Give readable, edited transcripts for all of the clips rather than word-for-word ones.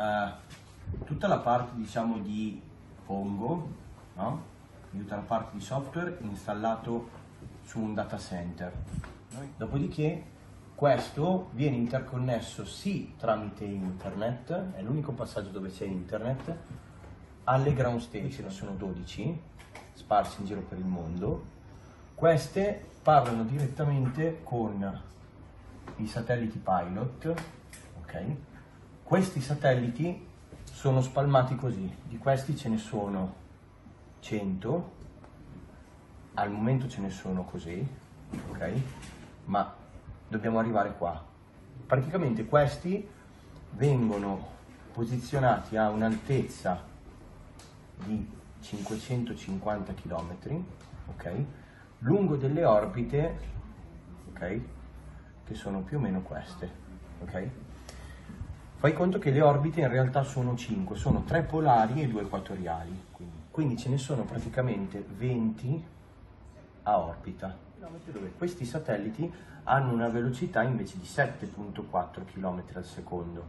tutta la parte, diciamo, di Pongo, no? Tutta la parte di software installato su un data center. Dopodiché questo viene interconnesso sì tramite internet, è l'unico passaggio dove c'è internet, alle ground station, ce ne sono 12 sparsi in giro per il mondo. Queste parlano direttamente con i satelliti pilot, ok? Questi satelliti sono spalmati così, di questi ce ne sono 100, al momento ce ne sono così, ok? Ma dobbiamo arrivare qua. Praticamente questi vengono posizionati a un'altezza di 550 km, ok? Lungo delle orbite, ok? Che sono più o meno queste, ok? Fai conto che le orbite in realtà sono 5, sono 3 polari e 2 equatoriali, quindi ce ne sono praticamente 20 a orbita, dove questi satelliti hanno una velocità invece di 7,4 km al secondo.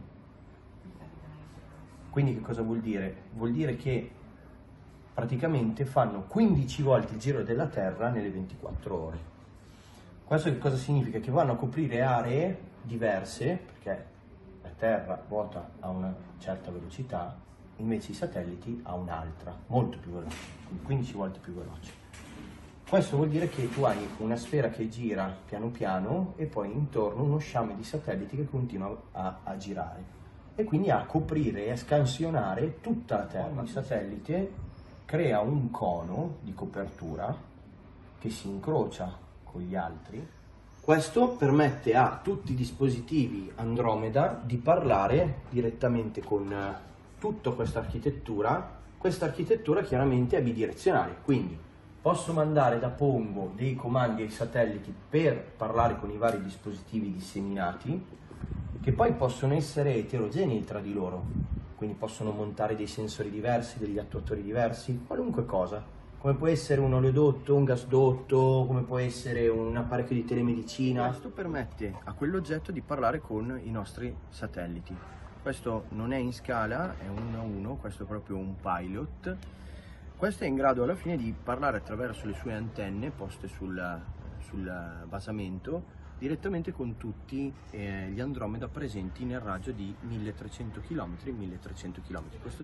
Quindi che cosa vuol dire? Vuol dire che praticamente fanno 15 volte il giro della Terra nelle 24 ore. Questo che cosa significa? Che vanno a coprire aree diverse, perché la Terra ruota a una certa velocità, invece i satelliti a un'altra, molto più veloce, quindi 15 volte più veloce. Questo vuol dire che tu hai una sfera che gira piano piano e poi intorno uno sciame di satelliti che continua a girare e quindi a coprire e a scansionare tutta la Terra. Il satellite crea un cono di copertura che si incrocia con gli altri. Questo permette a tutti i dispositivi Andromeda di parlare direttamente con tutta questa architettura. Questa architettura chiaramente è bidirezionale, quindi posso mandare da Pongo dei comandi ai satelliti per parlare con i vari dispositivi disseminati, che poi possono essere eterogenei tra di loro, quindi possono montare dei sensori diversi, degli attuatori diversi, qualunque cosa, come può essere un oleodotto, un gasdotto, come può essere un apparecchio di telemedicina. Questo permette a quell'oggetto di parlare con i nostri satelliti. Questo non è in scala, è 1 a 1, questo è proprio un pilot. Questo è in grado alla fine di parlare attraverso le sue antenne poste sul basamento direttamente con tutti gli Andromeda presenti nel raggio di 1300 km.